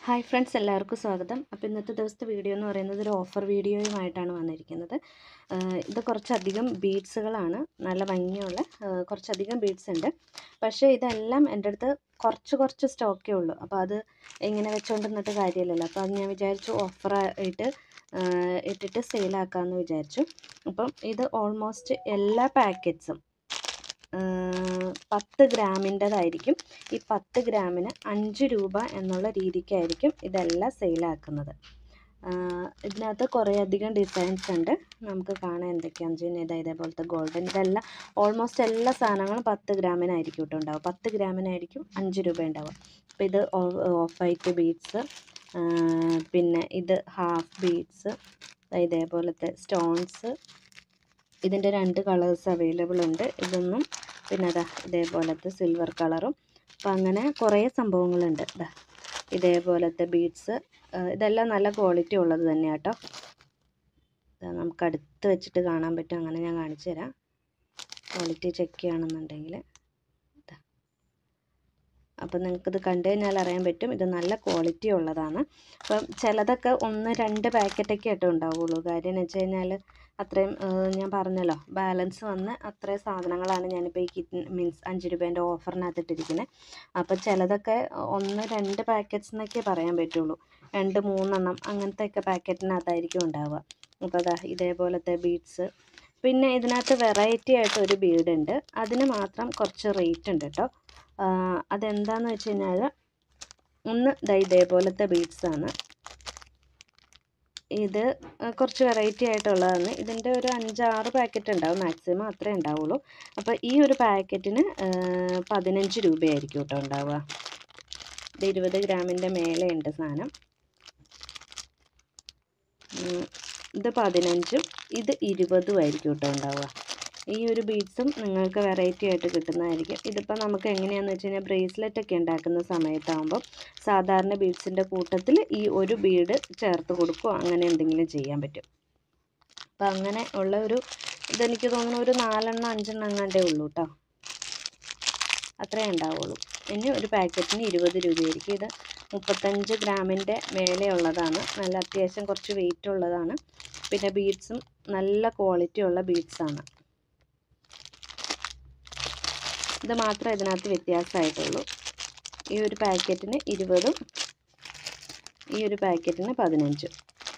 Hi friends, എല്ലാവർക്കും സ്വാഗതം. അപ്പോൾ ഇന്നത്തെ ദിവസത്തെ വീഡിയോ എന്ന് പറയുന്നത് ഒരു ഓഫർ വീഡിയോയുമായിട്ടാണ് വന്നിരിക്കുന്നത്. ഇത് കുറച്ചധികം ബീഡ്സുകളാണ്, നല്ല ഭംഗിയുള്ള കുറച്ചധികം ബീഡ്സ് ഉണ്ട്. പക്ഷേ ഇതെല്ലാം എൻ്റെ അടുത്ത് കുറച്ച് സ്റ്റോക്കേ ഉള്ളൂ. അപ്പോൾ അത് ഇങ്ങനെ വെച്ചുകൊണ്ടിരുന്നിട്ട് കാര്യമില്ലല്ലോ. അപ്പോൾ അത് ഞാൻ വിചാരിച്ചു ഓഫറായിട്ട് ഇട്ടിട്ട് സെയിലാക്കാമെന്ന് വിചാരിച്ചു. അപ്പം ഇത് ഓൾമോസ്റ്റ് എല്ലാ പാക്കറ്റ്സും 10 ഗ്രാമിൻ്റെതായിരിക്കും. ഈ 10 ഗ്രാമിന് 5 രൂപ എന്നുള്ള രീതിക്കായിരിക്കും ഇതെല്ലാം സെയിലാക്കുന്നത്. ഇതിനകത്ത് കുറേയധികം ഡിസൈൻസ് ഉണ്ട്. നമുക്ക് കാണാൻ എന്തൊക്കെയാണെന്ന് വെച്ച് കഴിഞ്ഞാൽ ഇതേപോലത്തെ ഗോൾഡൻ, ഇതെല്ലാം ഓൾമോസ്റ്റ് എല്ലാ സാധനങ്ങളും 10 ഗ്രാമിനായിരിക്കും കേട്ടോ ഉണ്ടാവുക. 10 ഗ്രാമിനായിരിക്കും 5 രൂപ ഉണ്ടാവുക. അപ്പോൾ ഇത് ഓഫ് വൈറ്റ് ബീഡ്സ്, പിന്നെ ഇത് ഹാഫ് ബീഡ്സ്, ഇതേപോലത്തെ സ്റ്റോൺസ്. ഇതിൻ്റെ 2 കളേഴ്സ് അവൈലബിൾ ഉണ്ട്. ഇതൊന്നും പിന്നെ ഇതേപോലത്തെ സിൽവർ കളറും. അപ്പം അങ്ങനെ കുറേ സംഭവങ്ങളുണ്ട്. ഇതേപോലത്തെ ബീഡ്സ്, ഇതെല്ലാം നല്ല ക്വാളിറ്റി ഉള്ളത് തന്നെയാണ് കേട്ടോ. നമുക്ക് അടുത്ത് വെച്ചിട്ട് കാണാൻ പറ്റും. അങ്ങനെ ഞാൻ കാണിച്ചു തരാം. ക്വാളിറ്റി ചെക്ക് ചെയ്യണമെന്നുണ്ടെങ്കിൽ അപ്പം നിങ്ങൾക്കിത് കണ്ടു കഴിഞ്ഞാൽ അറിയാൻ പറ്റും ഇത് നല്ല ക്വാളിറ്റി ഉള്ളതാണ്. അപ്പം ചിലതൊക്കെ 1-2 പാക്കറ്റൊക്കെ ആയിട്ട് ഉണ്ടാവുള്ളൂ. കാര്യം എന്ന് വെച്ച് കഴിഞ്ഞാൽ അത്രയും ഞാൻ പറഞ്ഞല്ലോ, ബാലൻസ് വന്ന് അത്രയും സാധനങ്ങളാണ് ഞാനിപ്പോൾ ഈ മീൻസ് 5 രൂപേൻ്റെ ഓഫറിനകത്ത് ഇട്ടിരിക്കുന്നത്. അപ്പോൾ ചിലതൊക്കെ 1-2 പാക്കറ്റ്സ് എന്നൊക്കെ പറയാൻ പറ്റുള്ളൂ. 2-3 എണ്ണം അങ്ങനത്തെയൊക്കെ പാക്കറ്റിനകത്തായിരിക്കും ഉണ്ടാവുക. അപ്പോൾ ഇതേപോലത്തെ ബീഡ്സ്. പിന്നെ ഇതിനകത്ത് വെറൈറ്റി ആയിട്ട് ഒരു ബീഡ് ഉണ്ട്. അതിന് മാത്രം കുറച്ച് റേറ്റ് ഉണ്ട് കേട്ടോ. അതെന്താണെന്ന് വെച്ച് കഴിഞ്ഞാൽ ഒന്ന് ഇതേപോലത്തെ ബീഡ്സാണ്. ഇത് കുറച്ച് വെറൈറ്റി ആയിട്ടുള്ളതാണ്. ഇതിൻ്റെ ഒരു 5-6 പാക്കറ്റ് ഉണ്ടാവും മാക്സിമം, അത്രേ ഉണ്ടാവുള്ളൂ. അപ്പോൾ ഈ ഒരു പാക്കറ്റിന് 15 രൂപയായിരിക്കും കേട്ടോ ഉണ്ടാവുക. ഇത് 20 ഗ്രാമിൻ്റെ മേലെ ഉണ്ട് സാധനം. ഇത് 15ഉം ഇത് 20ഉം ആയിരിക്കും കേട്ടോ ഉണ്ടാവുക. ഈ ഒരു ബീഡ്സും നിങ്ങൾക്ക് വെറൈറ്റി ആയിട്ട് കിട്ടുന്നതായിരിക്കും. ഇതിപ്പോൾ നമുക്ക് എങ്ങനെയാണെന്ന് വെച്ച് കഴിഞ്ഞാൽ ബ്രേസ്ലെറ്റ് ഒക്കെ ഉണ്ടാക്കുന്ന സമയത്താകുമ്പോൾ സാധാരണ ബീഡ്സിൻ്റെ കൂട്ടത്തിൽ ഈ ഒരു ബീഡ് ചേർത്ത് കൊടുക്കുകയോ അങ്ങനെ എന്തെങ്കിലും ചെയ്യാൻ പറ്റും. അപ്പോൾ അങ്ങനെ ഉള്ള ഒരു ഇതെനിക്ക് തോന്നുന്നു ഒരു 4-5 എങ്ങാണ്ടേ ഉള്ളൂ കേട്ടോ. അത്രേ ഉണ്ടാവുള്ളൂ. ഇനി ഒരു പാക്കറ്റിന് 20 രൂപയായിരിക്കും. ഇത് 35 ഗ്രാമിൻ്റെ മേലെ ഉള്ളതാണ്. നല്ല അത്യാവശ്യം കുറച്ച് വെയിറ്റ് ഉള്ളതാണ്. പിന്നെ ബീഡ്സും നല്ല ക്വാളിറ്റി ഉള്ള ബീഡ്സാണ്. ഇത് മാത്രമേ ഇതിനകത്ത് വ്യത്യാസമായിട്ടുള്ളൂ. ഈ ഒരു പാക്കറ്റിന് 20ഉം ഈ ഒരു പാക്കറ്റിന് 15ഉം.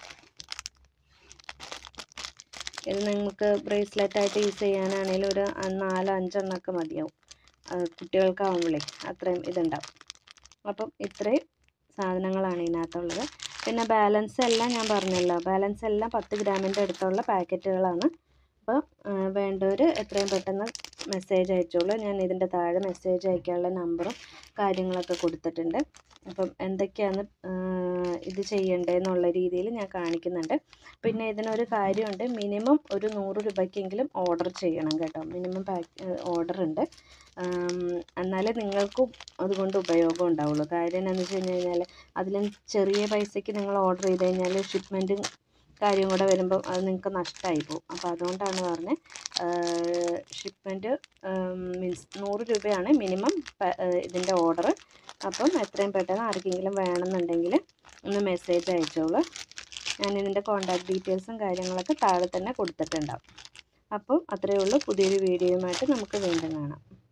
ഇത് നിങ്ങൾക്ക് ബ്രേസ്ലെറ്റായിട്ട് യൂസ് ചെയ്യാനാണെങ്കിലും ഒരു 4-5 എണ്ണമൊക്കെ മതിയാവും. കുട്ടികൾക്കാവുമ്പോഴേ അത്രയും ഇതുണ്ടാവും. അപ്പം ഇത്രയും സാധനങ്ങളാണ് ഇതിനകത്തുള്ളത്. പിന്നെ ബാലൻസ് എല്ലാം ഞാൻ പറഞ്ഞല്ലോ, ബാലൻസ് എല്ലാം 10 ഗ്രാമിൻ്റെ അടുത്തുള്ള പാക്കറ്റുകളാണ്. അപ്പോൾ വേണ്ടവർ എത്രയും പെട്ടെന്ന് മെസ്സേജ് അയച്ചോളൂ. ഞാൻ ഇതിൻ്റെ താഴെ മെസ്സേജ് അയക്കാനുള്ള നമ്പറും കാര്യങ്ങളൊക്കെ കൊടുത്തിട്ടുണ്ട്. അപ്പം എന്തൊക്കെയാണ് ഇത് ചെയ്യേണ്ടതെന്നുള്ള രീതിയിൽ ഞാൻ കാണിക്കുന്നുണ്ട്. പിന്നെ ഇതിനൊരു കാര്യമുണ്ട്, മിനിമം ഒരു 100 രൂപയ്ക്കെങ്കിലും ഓർഡർ ചെയ്യണം കേട്ടോ. മിനിമം ഓർഡർ ഉണ്ട്. എന്നാലേ നിങ്ങൾക്കും അതുകൊണ്ട് ഉപയോഗം ഉണ്ടാവുള്ളൂ. കാര്യം എന്താണെന്ന് വെച്ച് കഴിഞ്ഞാൽ അതിലും ചെറിയ പൈസയ്ക്ക് നിങ്ങൾ ഓർഡർ ചെയ്ത് കഴിഞ്ഞാൽ ഷിപ്മെൻറ്റും കാര്യം കൂടെ വരുമ്പം അത് നിങ്ങൾക്ക് നഷ്ടമായി പോകും. അപ്പോൾ അതുകൊണ്ടാണ് പറഞ്ഞത് ഷിപ്മെൻറ്റ് മീൻസ് 100 രൂപയാണ് മിനിമം ഇതിൻ്റെ ഓർഡർ. അപ്പം എത്രയും പെട്ടെന്ന് ആർക്കെങ്കിലും വേണമെന്നുണ്ടെങ്കിൽ ഒന്ന് മെസ്സേജ് അയച്ചോളൂ. ഞാൻ ഇതിൻ്റെ കോൺടാക്ട് ഡീറ്റെയിൽസും കാര്യങ്ങളൊക്കെ താഴെ തന്നെ കൊടുത്തിട്ടുണ്ടാവും. അപ്പം അത്രയേ ഉള്ളൂ. പുതിയൊരു വീഡിയോയുമായിട്ട് നമുക്ക് വീണ്ടും കാണാം.